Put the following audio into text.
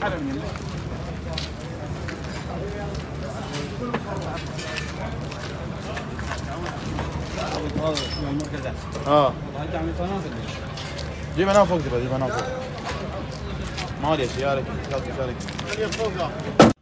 اه جيب انا فوق، جيب انا فوق. ما لي اشياء لك.